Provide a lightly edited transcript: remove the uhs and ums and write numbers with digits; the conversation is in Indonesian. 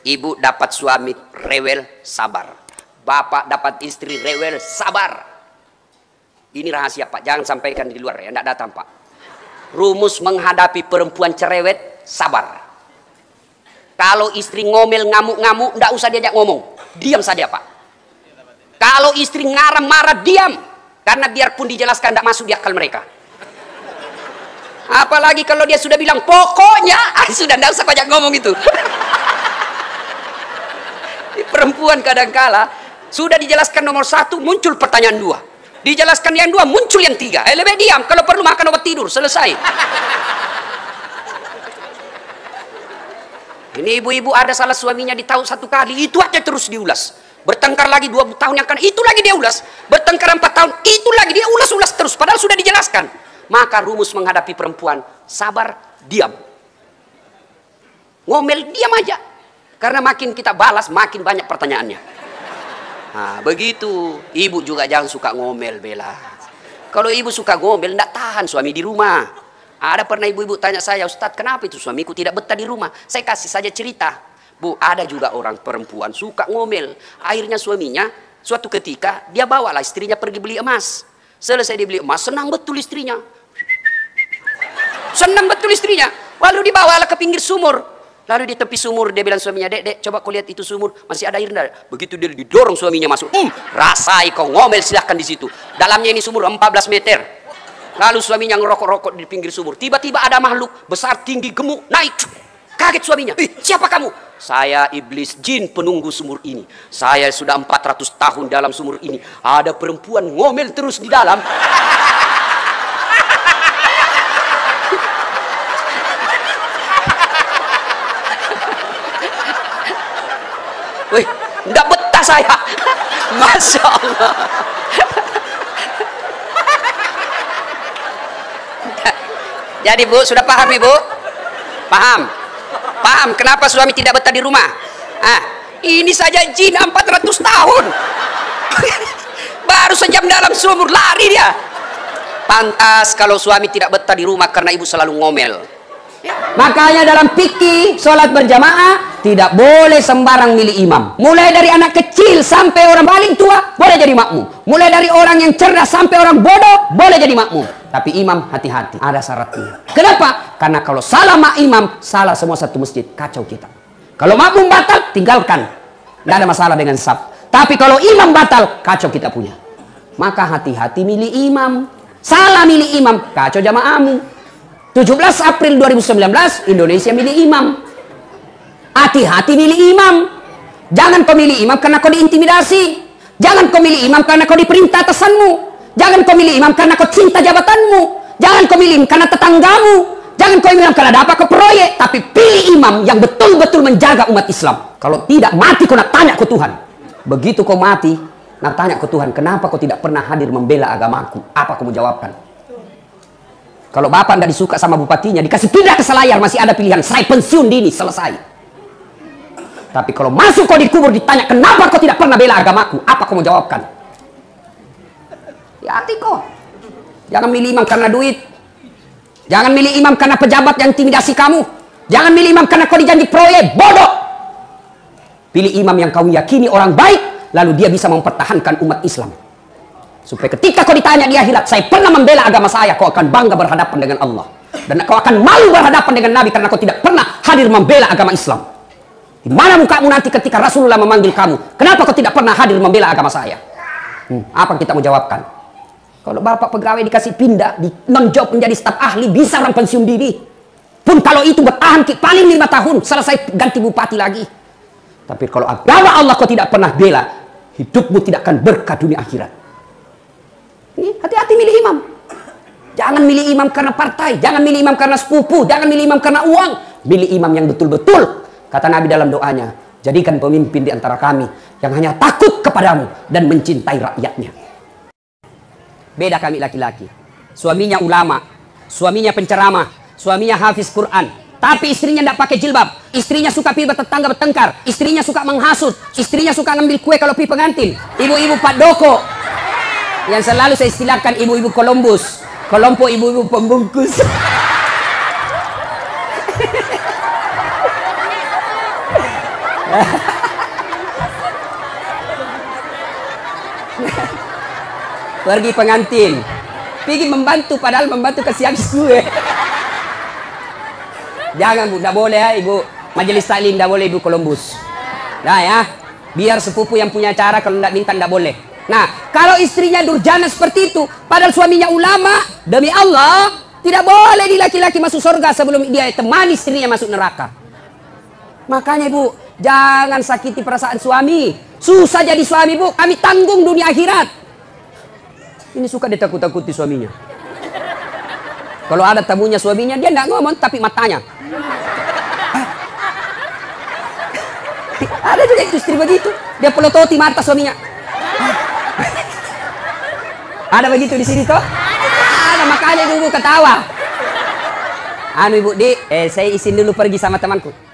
Ibu dapat suami rewel, sabar. Bapak dapat istri rewel, sabar. Ini rahasia Pak, jangan sampaikan di luar ya, tidak datang Pak. Rumus menghadapi perempuan cerewet, sabar. Kalau istri ngomel, ngamuk-ngamuk, tidak usah diajak ngomong, diam saja Pak. Kalau istri ngarang marah, diam. Karena biarpun dijelaskan tidak masuk di akal mereka. Apalagi kalau dia sudah bilang pokoknya, sudah tidak usah banyak ngomong itu. Perempuan kadangkala sudah dijelaskan nomor 1, muncul pertanyaan 2. Dijelaskan yang 2, muncul yang 3. Lebih diam, kalau perlu makan obat tidur, selesai. Ini ibu-ibu ada salah suaminya ditahu 1 kali, itu aja terus diulas. Bertengkar lagi 2 tahun yang akan, itu lagi dia ulas. Bertengkar 4 tahun, itu lagi dia ulas-ulas terus. Padahal sudah dijelaskan. Maka rumus menghadapi perempuan, sabar, diam. Ngomel, diam aja. Karena makin kita balas, makin banyak pertanyaannya. Nah, begitu. Ibu juga jangan suka ngomel, Bella. Kalau ibu suka ngomel, tidak tahan suami di rumah. Ada pernah ibu-ibu tanya saya, Ustadz, kenapa itu suamiku tidak betah di rumah? Saya kasih saja cerita. Bu, ada juga orang perempuan suka ngomel. Akhirnya suaminya, suatu ketika, dia bawalah istrinya pergi beli emas. Selesai dibeli emas, senang betul istrinya. Senang betul istrinya. Lalu dibawalah ke pinggir sumur. Lalu di tepi sumur dia bilang suaminya, dek, coba kau lihat itu sumur, masih ada air enggak? Begitu dia didorong suaminya masuk, rasai kau ngomel, silahkan di situ. Dalamnya ini sumur 14 meter. Lalu suaminya ngerokok-rokok di pinggir sumur. Tiba-tiba ada makhluk besar, tinggi, gemuk, naik. Kaget suaminya, siapa kamu? Saya iblis jin penunggu sumur ini. Saya sudah 400 tahun dalam sumur ini. Ada perempuan ngomel terus di dalam. Wih, enggak betah saya. Masya Allah. Jadi Bu, sudah paham Ibu? Paham? Paham kenapa suami tidak betah di rumah? Ini saja jin 400 tahun. Baru sejam dalam sumur, lari dia. Pantas kalau suami tidak betah di rumah karena ibu selalu ngomel. Makanya dalam fikih sholat berjamaah tidak boleh sembarang milih imam. Mulai dari anak kecil sampai orang paling tua boleh jadi makmum. Mulai dari orang yang cerdas sampai orang bodoh boleh jadi makmum. Tapi imam hati-hati, ada syaratnya. Kenapa? Karena kalau salah imam, salah semua satu masjid, kacau kita. Kalau makmum batal, tinggalkan. Tidak ada masalah dengan saf. Tapi kalau imam batal, kacau kita punya. Maka hati-hati milih imam. Salah milih imam, kacau jamaahmu. 17 April 2019 Indonesia milih imam. Hati-hati milih imam. Jangan kau milih imam karena kau diintimidasi. Jangan kau milih imam karena kau diperintah atasanmu. Jangan kau milih imam karena kau cinta jabatanmu. Jangan kau milih imam karena tetanggamu. Jangan kau milih imam karena ada apa ke proyek. Tapi pilih imam yang betul-betul menjaga umat Islam. Kalau tidak, mati kau nak tanya ke Tuhan. Begitu kau mati, nak tanya ke Tuhan, kenapa kau tidak pernah hadir membela agamaku? Apa kau mau jawabkan? Kalau bapak tidak disuka sama bupatinya, dikasih pindah ke Selayar, masih ada pilihan. Saya pensiun dini, selesai. Tapi kalau masuk kau dikubur, ditanya, kenapa kau tidak pernah bela agamaku? Apa kau mau jawabkan? Ya hati kau. Jangan milih imam karena duit. Jangan milih imam karena pejabat yang intimidasi kamu. Jangan milih imam karena kau dijanji proyek. Bodoh. Pilih imam yang kau yakini orang baik, lalu dia bisa mempertahankan umat Islam. Supaya ketika kau ditanya di akhirat, saya pernah membela agama saya, kau akan bangga berhadapan dengan Allah. Dan kau akan malu berhadapan dengan Nabi karena kau tidak pernah hadir membela agama Islam. Di mana mukamu nanti ketika Rasulullah memanggil kamu? Kenapa kau tidak pernah hadir membela agama saya? Apa kita mau jawabkan? Kalau bapak pegawai dikasih pindah, di non-job menjadi staf ahli, bisa orang pensiun dini. Pun kalau itu bertahan paling 5 tahun, selesai ganti bupati lagi. Tapi kalau agama Allah kau tidak pernah bela, hidupmu tidak akan berkah dunia akhirat. Hati-hati milih imam. Jangan milih imam karena partai, jangan milih imam karena sepupu, jangan milih imam karena uang. Milih imam yang betul-betul, kata Nabi dalam doanya, jadikan pemimpin di antara kami yang hanya takut kepadamu dan mencintai rakyatnya. Beda kami laki-laki. Suaminya ulama, suaminya penceramah, suaminya hafiz Quran, tapi istrinya tidak pakai jilbab. Istrinya suka pergi tetangga bertengkar, istrinya suka menghasut, istrinya suka ngambil kue kalau pergi pengantin. Ibu-ibu Pak Doko yang selalu saya istilahkan ibu-ibu Columbus, kelompok ibu-ibu pembungkus. Pergi pengantin, pergi membantu, padahal membantu kesian gue. Jangan bu, tidak boleh ya ibu majelis taklim, tidak boleh ibu Columbus. Nah ya, biar sepupu yang punya acara, kalau tidak minta tidak boleh. Nah, kalau istrinya durjana seperti itu, padahal suaminya ulama, demi Allah, tidak boleh di laki-laki masuk surga sebelum dia temani istrinya masuk neraka. Makanya ibu, jangan sakiti perasaan suami. Susah jadi suami bu, kami tanggung dunia akhirat. Ini suka ditakut-takuti suaminya. Kalau ada tamunya suaminya, dia tidak ngomong tapi matanya. Ada juga istri begitu, dia pelototi mata suaminya. Ada begitu di sini kok? Ada, makanya ibu ketawa. Anu ibu, saya izin dulu pergi sama temanku.